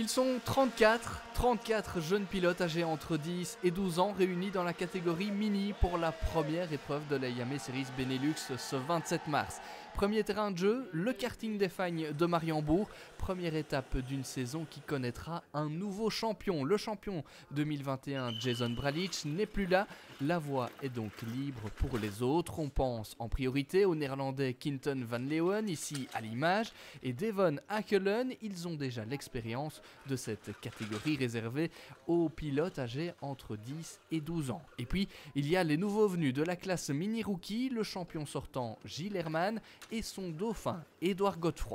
Ils sont 34 jeunes pilotes âgés entre 10 et 12 ans réunis dans la catégorie Mini pour la première épreuve de la IAME Series Benelux ce 27 mars. Premier terrain de jeu, le karting des Fagnes de Mariembourg. Première étape d'une saison qui connaîtra un nouveau champion. Le champion 2021, Jason Bralic, n'est plus là. La voie est donc libre pour les autres. On pense en priorité au néerlandais Quinten van Leeuwen, ici à l'image, et Devon Akelen. Ils ont déjà l'expérience de cette catégorie réservée aux pilotes âgés entre 10 et 12 ans. Et puis, il y a les nouveaux venus de la classe mini-rookie, le champion sortant Gilles Herman et son dauphin Édouard Godefroy.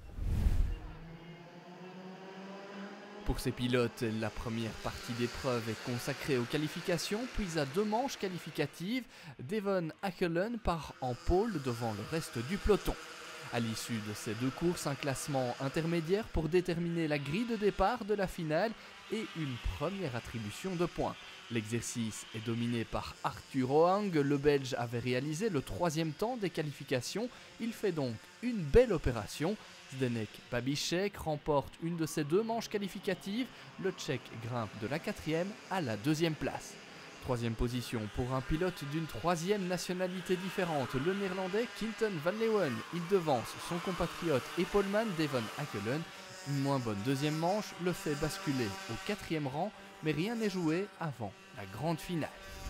Pour ces pilotes, la première partie d'épreuve est consacrée aux qualifications, puis à 2 manches qualificatives. Devon Akelen part en pôle devant le reste du peloton. À l'issue de ces 2 courses, un classement intermédiaire pour déterminer la grille de départ de la finale et une première attribution de points. L'exercice est dominé par Arthur Hoang. Le Belge avait réalisé le 3e temps des qualifications. Il fait donc une belle opération. Zdeněk Babíšek remporte une de ces 2 manches qualificatives. Le Tchèque grimpe de la 4e à la 2e place. 3e position pour un pilote d'une 3e nationalité différente, le néerlandais Quinten van Leeuwen. Il devance son compatriote et poleman Devon Akelen. Une moins bonne 2e manche le fait basculer au 4e rang, mais rien n'est joué avant la grande finale.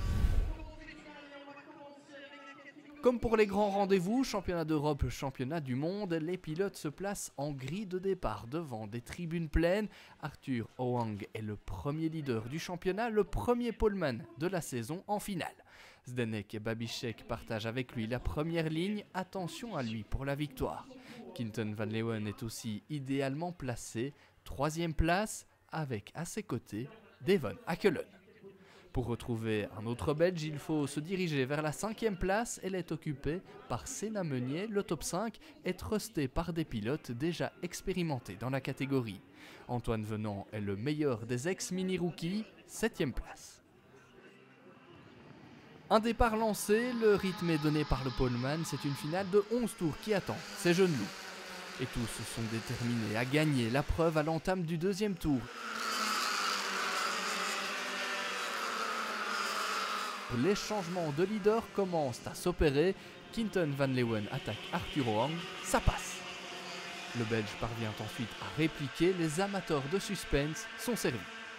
Comme pour les grands rendez-vous, championnat d'Europe, championnat du monde, les pilotes se placent en grille de départ devant des tribunes pleines. Arthur Hoang est le premier leader du championnat, le premier poleman de la saison en finale. Zdeněk Babíšek partage avec lui la première ligne, attention à lui pour la victoire. Quinten van Leeuwen est aussi idéalement placé, 3e place, avec à ses côtés Devon Akelen. Pour retrouver un autre Belge, il faut se diriger vers la 5e place. Elle est occupée par Senna Meunier. Le top 5 est trusté par des pilotes déjà expérimentés dans la catégorie. Antoine Venant est le meilleur des ex-mini-rookies, 7e place. Un départ lancé, le rythme est donné par le poleman. C'est une finale de 11 tours qui attend ces jeunes loups. Et tous sont déterminés à gagner la preuve à l'entame du 2e tour. Les changements de leader commencent à s'opérer. Quinten van Leeuwen attaque Arthur Hoang, ça passe. Le Belge parvient ensuite à répliquer, les amateurs de suspense sont servis.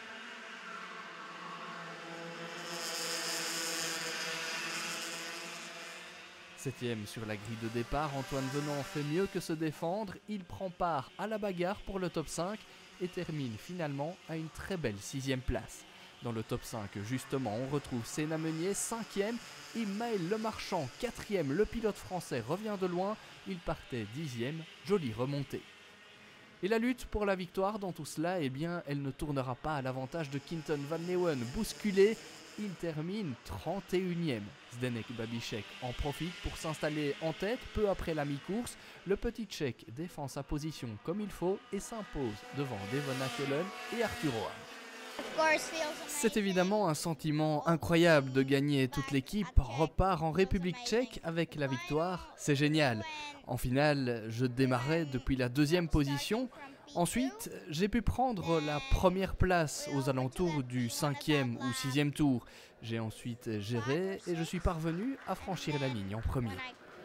Septième sur la grille de départ, Antoine Venant fait mieux que se défendre. Il prend part à la bagarre pour le top 5 et termine finalement à une très belle 6e place. Dans le top 5, justement, on retrouve Senna Meunier, 5e, et Maël Lemarchand, 4e. Le pilote français revient de loin, il partait 10e, jolie remontée. Et la lutte pour la victoire dans tout cela, eh bien, elle ne tournera pas à l'avantage de Quinten van Leeuwen. Bousculé, il termine 31e. Zdeněk Babíšek en profite pour s'installer en tête peu après la mi-course. Le petit Tchèque défend sa position comme il faut et s'impose devant Devon Akelen et Arthur Hoang. C'est évidemment un sentiment incroyable de gagner. Toute l'équipe repart en République tchèque avec la victoire. C'est génial. En finale, je démarrais depuis la 2e position. Ensuite, j'ai pu prendre la première place aux alentours du 5e ou 6e tour. J'ai ensuite géré et je suis parvenu à franchir la ligne en premier.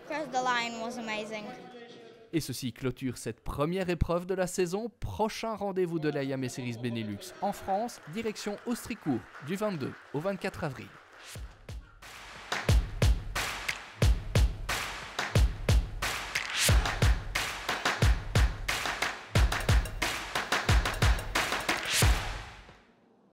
Et ceci clôture cette première épreuve de la saison. Prochain rendez-vous de la IAME Series Benelux en France, direction Austricourt, du 22 au 24 avril.